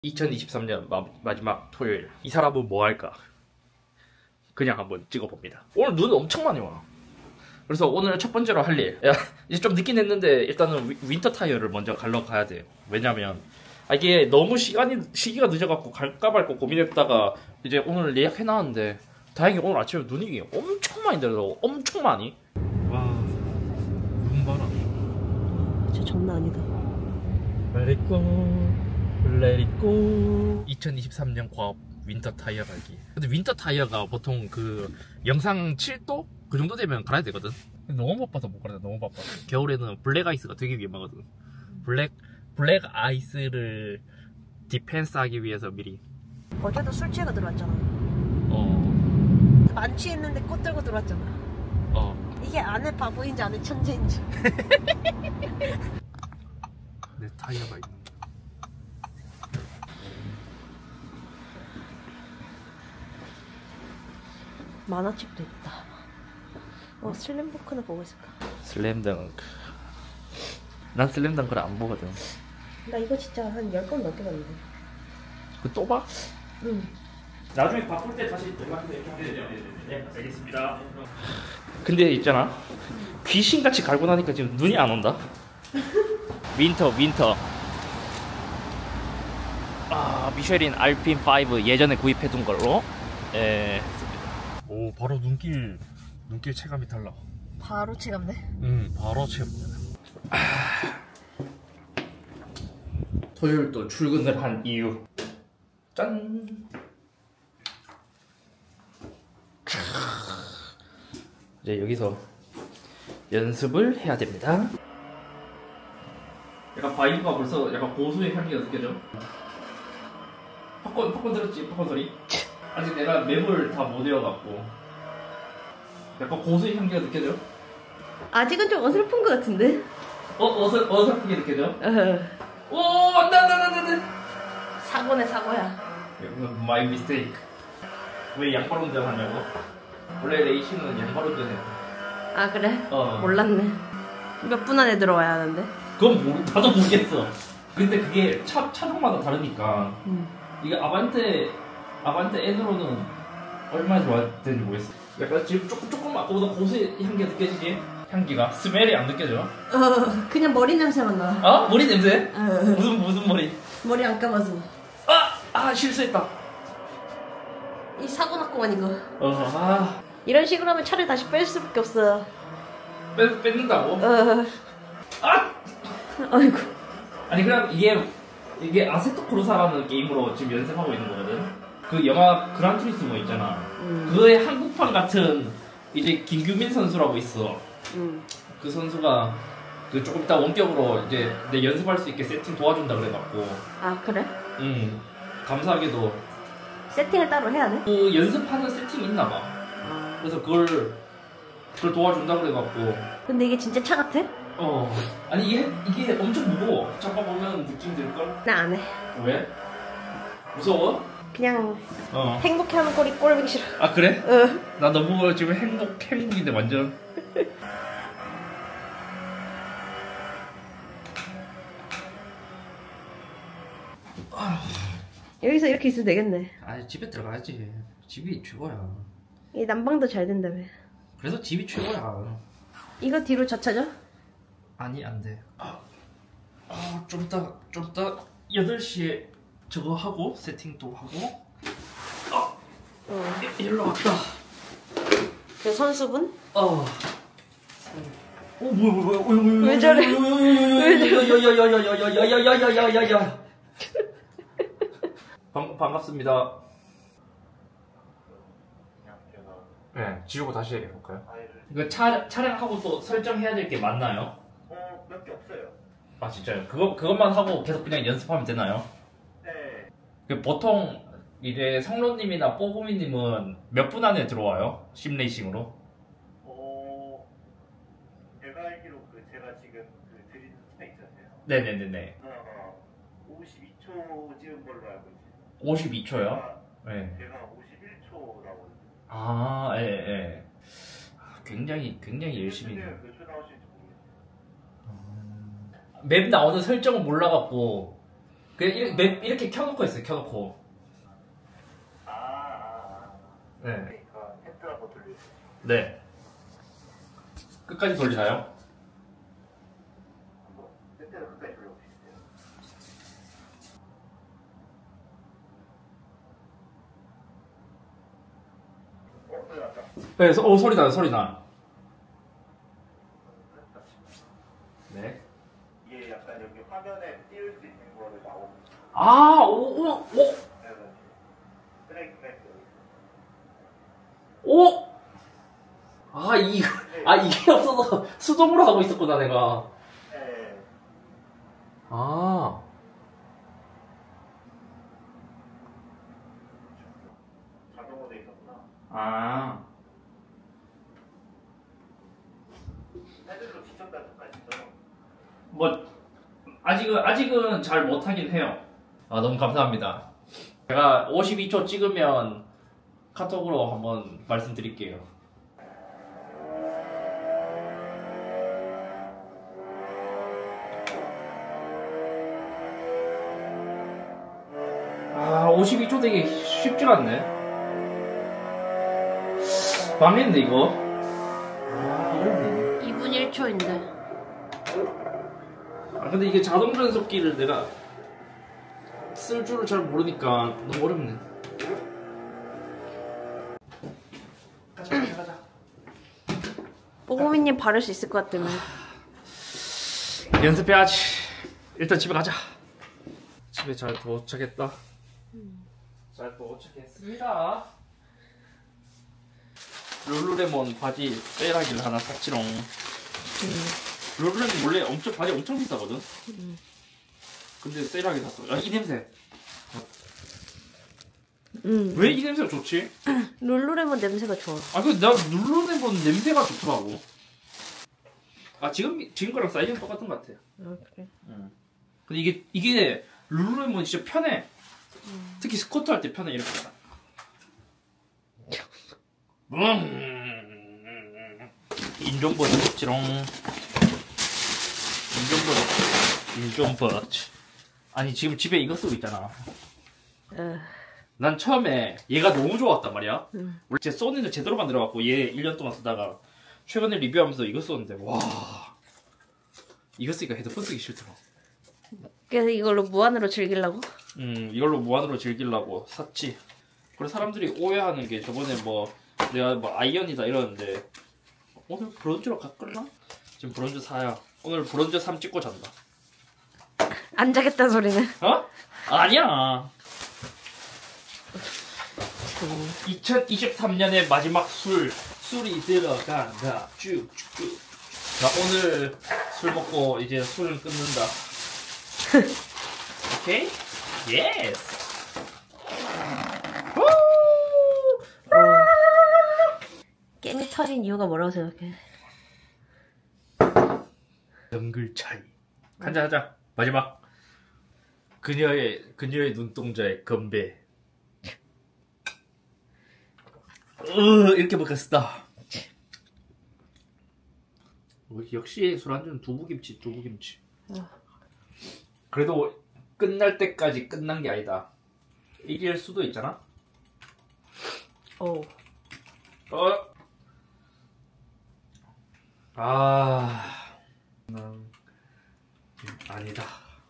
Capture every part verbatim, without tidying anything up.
이천이십삼 년 마, 마지막 토요일. 이 사람은 뭐 할까? 그냥 한번 찍어봅니다. 오늘 눈 엄청 많이 와. 그래서 오늘 첫 번째로 할 일. 야, 이제 좀 늦긴 했는데 일단은 위, 윈터 타이어를 먼저 갈러 가야 돼요. 왜냐면 아, 이게 너무 시간이 시기가 늦어갖고 갈까 말까 고민했다가 이제 오늘 예약해놨는데 다행히 오늘 아침에 눈이 엄청 많이 내려서 엄청 많이. 와, 눈 봐라. 진짜 장난 아니다. Let it go, let it go. 이천이십삼 년 과업 윈터 타이어 갈기. 근데 윈터 타이어가 보통 그 영상 칠 도? 그 정도 되면 갈아야 되거든. 근데 너무 바빠서 못 갈아. 너무 바빠. 겨울에는 블랙 아이스가 되게 위험하거든. 블랙 블랙 아이스를 디펜스 하기 위해서 미리. 어제도 술 취해가 들어왔잖아. 어. 만취했는데 꽃 들고 들어왔잖아. 어. 이게 안에 바보인지 안에 천재인지. 내 타이어가 있는. 만화책도 있다. 어, 슬램덩크는 보고 있을까? 슬램덩크. 난 슬램덩크를 안 보거든. 나 이거 진짜 한 열 번 넘게 봤는데. 그 또 봐? 응. 나중에 바꿀 때 다시 연락해서 이렇게 하면 되죠. 네, 알겠습니다. 근데 있잖아. 귀신같이 갈고 나니까 지금 눈이 안 온다. 윈터, 윈터. 아, 미쉐린 알핀 오 예전에 구입해둔 걸로. 예. 오, 바로 눈길, 눈길 체감이 달라. 바로 체감돼? 응, 바로 체감. 아... 토요일 또 출근을 한 이유. 짠. 이제 여기서 연습을 해야 됩니다. 약간 바이브가 벌써 약간 고수의 향기가 느껴져. 팝콘, 팝콘 들었지? 팝콘 소리? 아직 내가 맵을 다 못 외워갖고 약간 고수의 향기가 느껴져? 아직은 좀 어설픈 것 같은데? 어? 어설, 어설프게 느껴져? 어. 오! 안돼 안돼 안돼 안돼! 사고네 사고야. 마이 미스테이크. 왜 양발 운전하냐고? 원래 레이싱은 양발 운전해. 아 그래? 어. 몰랐네. 몇 분 안에 들어와야 하는데? 그건 모르, 나도 모르겠어. 근데 그게 차, 차종마다 다르니까. 음. 이게 아반떼 아반떼 N으로는 얼마나 좋아했는지 모르겠어. 약간 지금 조금 조금 아까보다 고수의 향기가 느껴지지? 향기가 스멜이 안 느껴져? 어 그냥 머리 냄새만 나. 어? 머리 냄새? 어. 무슨 무슨 머리? 머리 안 감아서. 아! 아 실수했다. 이 사고 났구만 이거. 어, 아. 이런 식으로 하면 차를 다시 뺄 수밖에 없어. 뺏, 뺏는다고? 어. 아! 아이고. 아니 그럼 이게 이게 아세토 코르사라는 게임으로 지금 연습하고 있는 거거든. 그 영화 그란투리스모 있잖아. 음. 그의 한국판 같은 이제 김규민 선수라고 있어. 음. 그 선수가 그 조금 이따 원격으로 이제 내 연습할 수 있게 세팅 도와준다 그래갖고. 아 그래? 응. 감사하게도 세팅을 따로 해야 돼? 그 연습하는 세팅이 있나봐. 아. 그래서 그걸 그걸 도와준다 그래갖고. 근데 이게 진짜 차 같아? 어. 아니 이게 이게 엄청 무거워. 잡아보면 느낌 들걸? 나 안 해. 왜? 무서워? 그냥 어. 행복해하는 꼴이 꼴보기 싫어. 아 그래? 어. 나 너무 지금 행복 행복인데 완전. 여기서 이렇게 있으면 되겠네. 아 집에 들어가야지. 집이 최고야. 이 난방도 잘 된다며. 그래서 집이 최고야. 이거 뒤로 젖혀져? 아니 안 돼. 아, 아, 좀 이따 좀 이따 여덟 시에 저거 하고 세팅도 하고. 어. 어. 일로 왔다. 그 선수분? 어. 어 뭐야 뭐야 뭐야 뭐야 왜 저래? 야야야야야야야야야야야야야야야야. 반 반갑습니다. 네, 지우고 다시 해볼까요? 이거 차 촬영하고 또 설정해야 될 게 맞나요? 어, 몇 개 없어요. 아 진짜요? 그거 그것만 하고 계속 그냥 연습하면 되나요? 네. 그 보통 이제 성로님이나 뽀구미님은 몇 분 안에 들어와요? 심레이싱으로? 어, 제가 알기로 그 제가 지금 그 드린 스펙 있잖아요. 네네네네. 어, 오십이 초 찍은 걸로 알고 있어요. 오십이 초요? 제가, 네. 제가 오십일 초 나오거든요. 아, 예, 예. 굉장히 굉장히 열심히. 몇 초 나오실지 모르겠어요. 맵 나오는 설정을 몰라갖고 그냥 이렇게, 맵 이렇게 켜놓고 있어요. 켜놓고. 아, 아, 아. 네. 그러니까 헤드 한번 돌려주세요. 네. 끝까지 돌리나요? 한번 헤드를 끝까지 돌려보시죠. 어, 소리 났다. 네. 소, 어 소리 나요. 소리 나. 네. 이게 약간 여기 화면에 띄울 수 있는 거를 나오고 아, 오, 오, 오, 그래서 트랙 트랙 오. 아, 이, 아 이게 없어서 수동으로 하고 있었구나 내가. 네. 아. 자동으로 돼 있었구나. 아. 헤드로 직접 단속하시죠? 뭐 아직은 아직은 잘 못하긴 해요. 아 너무 감사합니다. 제가 오십이 초 찍으면 카톡으로 한번 말씀드릴게요. 아 오십이 초 되기 쉽질 않네. 망했네 이거. 아 어렵네. 이 분 일 초인데. 아 근데 이게 자동 변속기를 내가 쓸 줄을 잘 모르니까 너무 어렵네. 가자 가자 가자. 뽀고미님 바를 수 있을 것 같다며. 연습해야지. 일단 집에 가자. 집에 잘 도착했다. 잘 도착했습니다. 룰루레몬 바지 세일하기를 하나 샀지롱. 룰루레몬 원래 엄청 바지 엄청 비싸거든. 음. 근데 세일하게 샀어. 야, 이 냄새. 음. 왜 이 냄새가 좋지? 룰루레몬 냄새가 좋아. 아, 근데 나 룰루레몬 냄새가 좋더라고. 아, 지금 지금 거랑 사이즈는 똑같은 것 같아. 아, 그래? 응. 근데 이게 이게 룰루레몬 진짜 편해. 음. 특히 스쿼트 할 때 편해 이렇게. 음. 인종버섯지롱. 인종버섯. 인종버섯. 아니 지금 집에 이거 쓰고 있잖아. 어. 난 처음에 얘가 너무 좋았단 말이야. 음. 원래 제 소니는 제대로 만들어갖고 얘 일 년 동안 쓰다가 최근에 리뷰하면서 이거 썼는데 와 이거 쓰니까 헤드폰 쓰기 싫더라. 그래서 이걸로 무한으로 즐기려고? 음 이걸로 무한으로 즐기려고 샀지. 그리고 사람들이 오해하는 게 저번에 뭐 내가 뭐 아이언이다 이러는데 오늘 브론즈로 갈걸나? 지금 브론즈 사야. 오늘 브론즈 삼 찍고 잔다. 안 자겠다는 소리는. 어? 아니야. 이천이십삼 년의 마지막 술 술이 들어간다. 쭉쭉쭉. 나 오늘 술 먹고 이제 술을 끊는다. 오케이? 예스. 게임이 터진 이유가 뭐라고 생각해? 정글 차이. 한잔 하자. 마지막. 그녀의 그녀의 눈동자에 건배. 으 이렇게 먹겠다. 어, 역시 술안주는 두부김치, 두부김치. 어. 그래도 끝날 때까지 끝난 게 아니다. 이길 수도 있잖아. 오. 어. 아. 음, 아니다.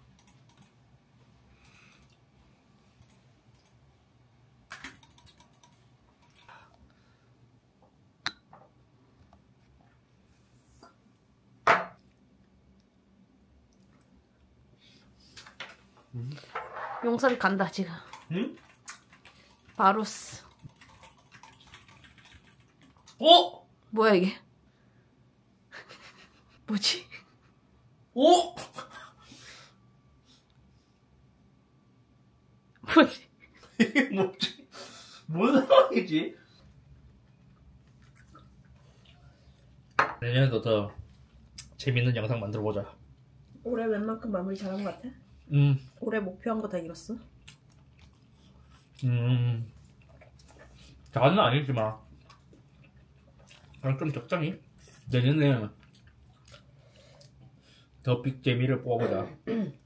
용서를 간다 지금. 응? 바로스. 어? 뭐야 이게? 뭐지? 오? 뭐지? 이게 뭐지? 뭔 상황이지? 내년에도 더 재밌는 영상 만들어보자. 올해 웬만큼 마무리 잘한 것 같아? 음, 올해 목표한 거 다 이뤘어? 음, 다는 아니지만, 그냥 좀 적당히 내년에 더 빅 재미를 뽑아보자.